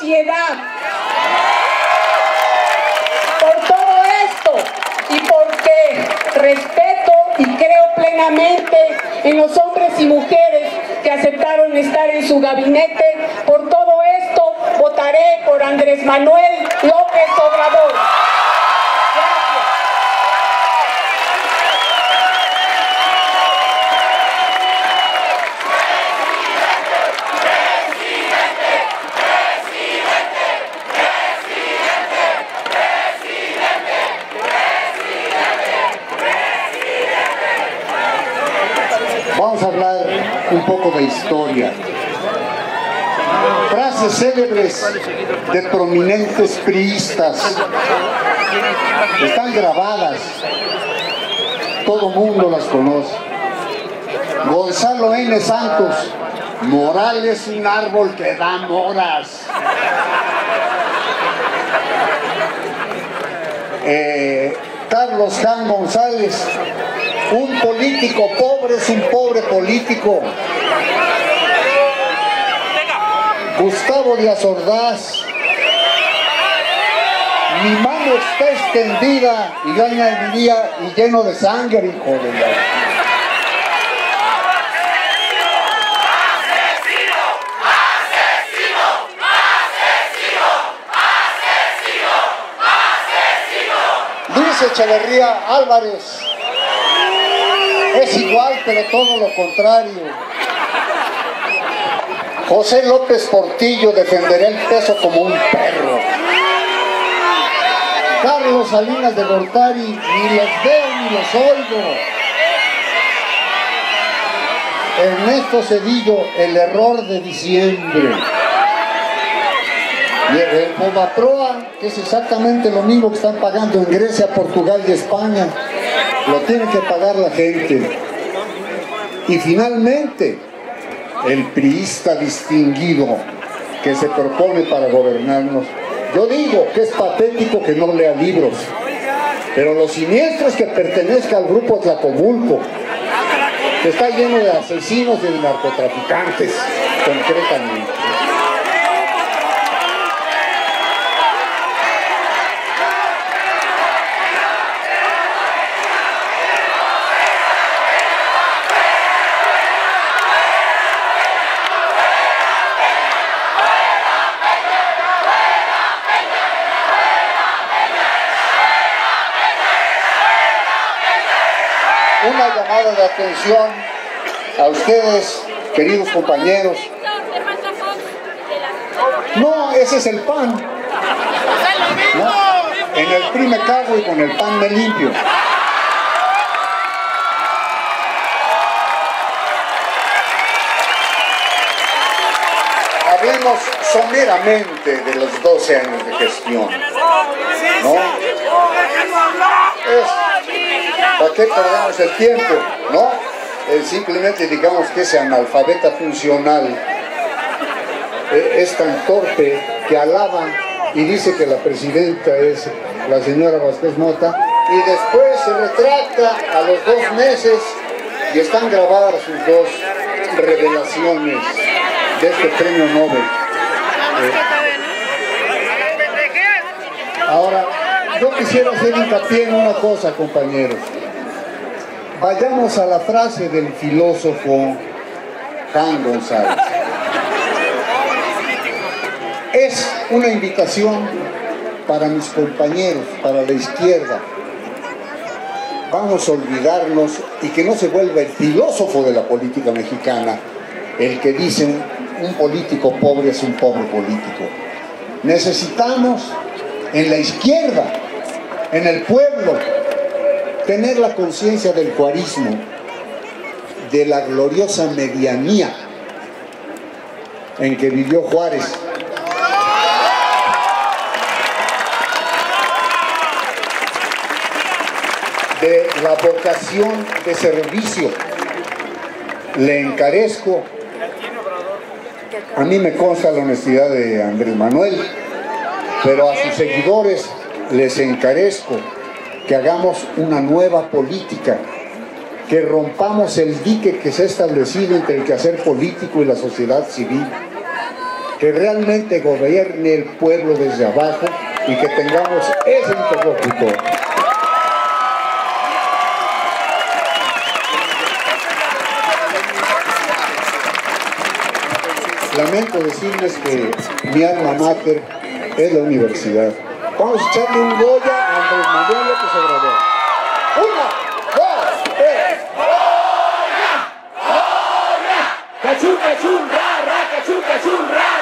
sociedad. Por todo esto y porque respeto y creo plenamente en los hombres y mujeres que aceptaron estar en su gabinete, por todo esto votaré por Andrés Manuel López Obrador. Vamos a hablar un poco de historia. Frases célebres de prominentes priistas están grabadas, todo mundo las conoce. Gonzalo N. Santos: moral es un árbol que da moras. Carlos Jan González: un político pobre es un pobre político. Gustavo Díaz Ordaz: mi mano está extendida, y yo añadiría, y lleno de sangre, hijo de la... Luis Echeverría Álvarez: es igual, pero todo lo contrario. José López Portillo: defenderé el peso como un perro. Carlos Salinas de Gortari: ni los veo ni los oigo. Ernesto Zedillo: el error de diciembre. Y el Fobaproa, que es exactamente lo mismo que están pagando en Grecia, Portugal y España, lo tiene que pagar la gente. Y finalmente, el priista distinguido que se propone para gobernarnos. Yo digo que es patético que no lea libros, pero lo siniestro es que pertenezca al grupo Tlacomulco, que está lleno de asesinos y de narcotraficantes, concretamente. Una llamada de atención a ustedes, queridos compañeros. No, ese es el PAN. ¿No? En el PRI me cago y con el PAN me limpio. Hablemos someramente de los 12 años de gestión, ¿no? ¿Para qué perdemos el tiempo? ¿No? Simplemente digamos que ese analfabeta funcional es tan torpe que alaba y dice que la presidenta es la señora Vázquez Mota, y después se retracta a los 2 meses y están grabadas sus 2 revelaciones de este premio Nobel. Ahora, yo quisiera hacer hincapié en una cosa, compañeros. Vayamos a la frase del filósofo Jan González. Es una invitación para mis compañeros, para la izquierda. Vamos a olvidarnos y que no se vuelva el filósofo de la política mexicana el que dice un político pobre es un pobre político. Necesitamos en la izquierda, en el pueblo, tener la conciencia del juarismo, de la gloriosa medianía en que vivió Juárez. De la vocación de servicio. Le encarezco, a mí me consta la honestidad de Andrés Manuel, pero a sus seguidores les encarezco que hagamos una nueva política, que rompamos el dique que se ha establecido entre el quehacer político y la sociedad civil, que realmente gobierne el pueblo desde abajo y que tengamos ese interlocutor. Lamento decirles que mi alma mater es la universidad. Vamos a echarle un Goya a Andrés Manuel López Obrador. ¡Una, dos, tres! ¡Goya! ¡Goya! ¡Cachún, cachún, ra, ra, cachún, cachún, ra!